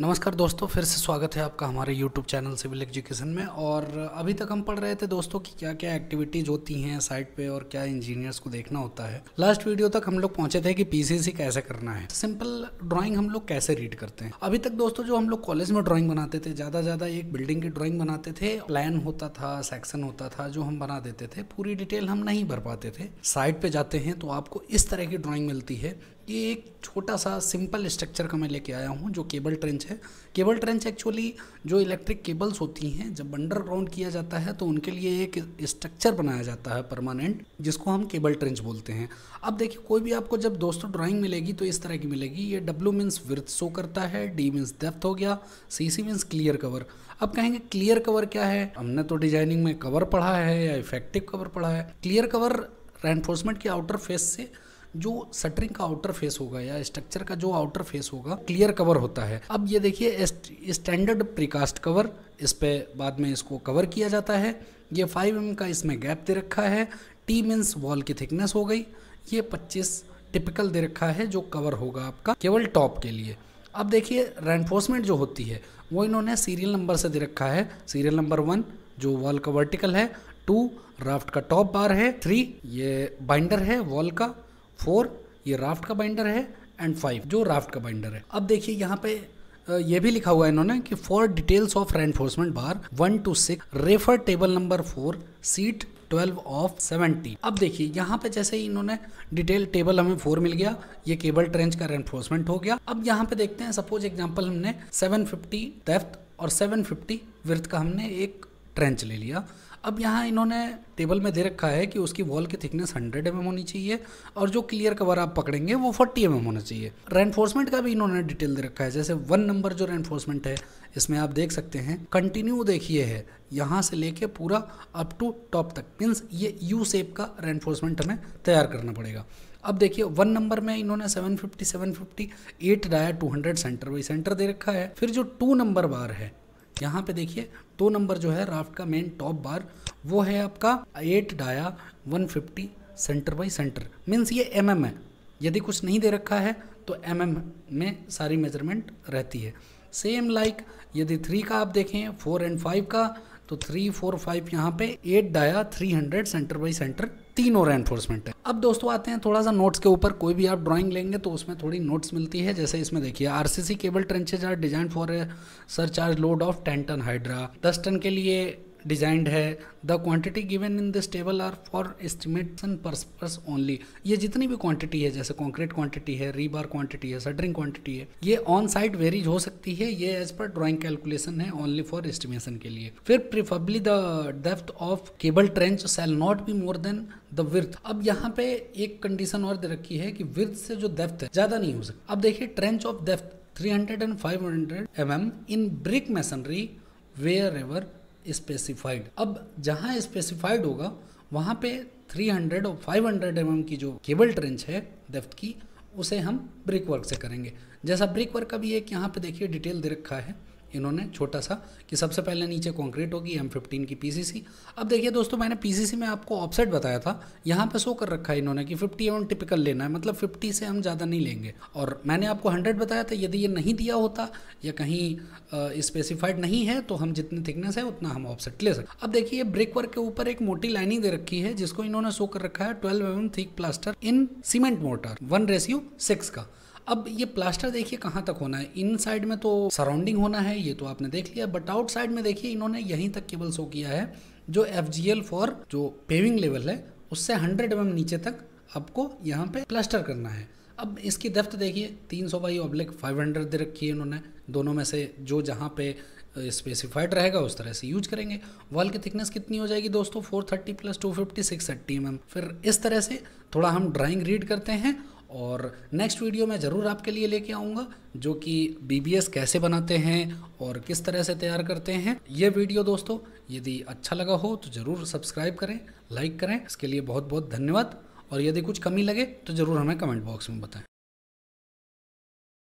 नमस्कार दोस्तों, फिर से स्वागत है आपका हमारे YouTube चैनल सिविल एजुकेशन में। और अभी तक हम पढ़ रहे थे दोस्तों कि क्या क्या एक्टिविटीज़ होती हैं साइट पे और क्या इंजीनियर्स को देखना होता है। लास्ट वीडियो तक हम लोग पहुंचे थे कि पीसीसी कैसे करना है, सिंपल ड्राइंग हम लोग कैसे रीड करते हैं। अभी तक दोस्तों जो हम लोग कॉलेज में ड्राइंग बनाते थे, ज़्यादा एक बिल्डिंग की ड्राइंग बनाते थे, प्लान होता था, सेक्शन होता था जो हम बना देते थे, पूरी डिटेल हम नहीं भर पाते थे। साइट पे जाते हैं तो आपको इस तरह की ड्राइंग मिलती है। ये एक छोटा सा सिंपल स्ट्रक्चर का मैं लेके आया हूँ जो केबल ट्रेंच है। केबल ट्रेंच एक्चुअली जो इलेक्ट्रिक केबल्स होती हैं, जब अंडरग्राउंड किया जाता है तो उनके लिए एक स्ट्रक्चर बनाया जाता है परमानेंट, जिसको हम केबल ट्रेंच बोलते हैं। अब देखिए, कोई भी आपको जब दोस्तों ड्राइंग मिलेगी तो इस तरह की मिलेगी। ये W मीन्स विड्थ शो करता है, D मीन्स डेप्थ हो गया, CC मीन्स क्लियर कवर। अब कहेंगे क्लियर कवर क्या है? हमने तो डिजाइनिंग में कवर पढ़ा है या इफेक्टिव कवर पढ़ा है। क्लियर कवर रेनफोर्समेंट के आउटर फेस से जो शटरिंग का आउटर फेस होगा या स्ट्रक्चर का जो आउटर फेस होगा, क्लियर कवर होता है। अब ये देखिए, स्टैंडर्ड प्रीकास्ट कवर, इस पे बाद में इसको कवर किया जाता है। ये 5 mm का इसमें गैप दे रखा है। T मीन्स वॉल की थिकनेस हो गई। ये 25 टिपिकल दे रखा है जो कवर होगा आपका केवल टॉप के लिए। अब देखिए, रेनफोर्समेंट जो होती है वो इन्होंने सीरियल नंबर से दे रखा है। सीरियल नंबर 1 जो वॉल का वर्टिकल है, 2 राफ्ट का टॉप बार है, 3 ये बाइंडर है वॉल का, 4 ये राफ्ट का बाइंडर है, एंड 5 जो राफ्ट का बाइंडर है। अब देखिए यहाँ पे ये भी लिखा हुआ है इन्होंने कि for details of reinforcement bar 1 to 6 refer table number 4 sheet 12 of 70। अब देखिए यहाँ पे जैसे ही इन्होंने डिटेल टेबल हमें 4 मिल गया, ये केबल ट्रेंच का रेनफोर्समेंट हो गया। अब यहाँ पे देखते हैं, सपोज एग्जांपल हमने 750 डेप्थ और 750 विड्थ का हमने एक ट्रेंच ले लिया। अब यहाँ इन्होंने टेबल में दे रखा है कि उसकी वॉल की थिकनेस 100 mm होनी चाहिए और जो क्लियर कवर आप पकड़ेंगे वो 40 mm होना चाहिए। रेनफोर्समेंट का भी इन्होंने डिटेल दे रखा है। जैसे 1 नंबर जो रेनफोर्समेंट है, इसमें आप देख सकते हैं कंटिन्यू देखिए है, यहाँ से लेके पूरा अप टू टॉप तक, मीन्स ये यू शेप का रेनफोर्समेंट हमें तैयार करना पड़ेगा। अब देखिए 1 नंबर में इन्होंने 750 8 डाया 200 सेंटर बाई सेंटर दे रखा है। फिर जो 2 नंबर बार है, यहाँ पे देखिए 2 नंबर जो है राफ्ट का मेन टॉप बार, वो है आपका 8 dia 150 centre by centre, means ये mm है। यदि कुछ नहीं दे रखा है तो mm में सारी मेजरमेंट रहती है। सेम लाइक यदि 3 का आप देखें, 4 and 5 का, तो 3 4 5 यहाँ पे 8 डाया 300 सेंटर बाई सेंटर, तीनों रेनफोर्समेंट है। अब दोस्तों आते हैं थोड़ा सा नोट्स के ऊपर। कोई भी आप ड्राइंग लेंगे तो उसमें थोड़ी नोट्स मिलती है। जैसे इसमें देखिए, RCC cable trenches are design for a surcharge load of 10 ton hydra, 10 ton के लिए डिजाइंड है। The quantity given in this table are for estimation purpose only. ये जितनी भी क्वांटिटी है, जैसे कॉन्क्रीट क्वांटिटी है, रीबार क्वांटिटी है, शटरिंग क्वांटिटी है, ये ऑन साइट वेरीज हो सकती है। ये एज पर ड्राइंग कैलकुलेशन है, ओनली फॉर एस्टिमेशन के लिए। फिर preferably the depth of cable trench shall not be more than the width. अब यहाँ पे एक कंडीशन और दे रखी है कि विड्थ से जो डेप्थ है ज्यादा नहीं हो सकती। अब देखिए, trench of depth 300 and 500 mm in brick masonry wherever specified. अब जहाँ स्पेसिफाइड होगा वहाँ पे 300 और 500 mm की जो केबल ट्रेंच है डेप्थ की, उसे हम ब्रिक वर्क से करेंगे। जैसा ब्रिक वर्क का भी एक यहाँ पे देखिए डिटेल दे रखा है इन्होंने छोटा सा, कि सबसे पहले नीचे कंक्रीट होगी M15 की PCC। अब देखिए दोस्तों, मैंने PCC में आपको ऑफसेट बताया था, यहाँ पे शो कर रखा है इन्होंने कि 50 mm टिपिकल लेना है, मतलब 50 से हम ज़्यादा नहीं लेंगे। और मैंने आपको 100 बताया था। यदि ये नहीं दिया होता या कहीं स्पेसिफाइड नहीं है तो हम जितनी थिकनेस है उतना हम ऑफसेट ले सकते। अब देखिए, ब्रिक वर्क के ऊपर एक मोटी लाइनिंग दे रखी है जिसको इन्होंने शो कर रखा है 12 mm thick plaster in cement mortar 1:6 का। अब ये प्लास्टर देखिए कहाँ तक होना है, इन साइड में तो सराउंडिंग होना है, ये तो आपने देख लिया, बट आउट साइड में देखिए इन्होंने यहीं तक केबल शो किया है जो FGL फॉर जो पेविंग लेवल है उससे 100 mm नीचे तक आपको यहाँ पे प्लास्टर करना है। अब इसकी डेप्थ देखिए 300/500 दे रखी है इन्होंने। दोनों में से जो जहाँ पे स्पेसिफाइड रहेगा उस तरह से यूज करेंगे। वॉल की थिकनेस कितनी हो जाएगी दोस्तों? 430 + 250 630 mm। फिर इस तरह से थोड़ा हम ड्राइंग रीड करते हैं और नेक्स्ट वीडियो में ज़रूर आपके लिए लेके आऊँगा जो कि BBS कैसे बनाते हैं और किस तरह से तैयार करते हैं। ये वीडियो दोस्तों यदि अच्छा लगा हो तो ज़रूर सब्सक्राइब करें, लाइक करें। इसके लिए बहुत बहुत धन्यवाद। और यदि कुछ कमी लगे तो ज़रूर हमें कमेंट बॉक्स में बताएं।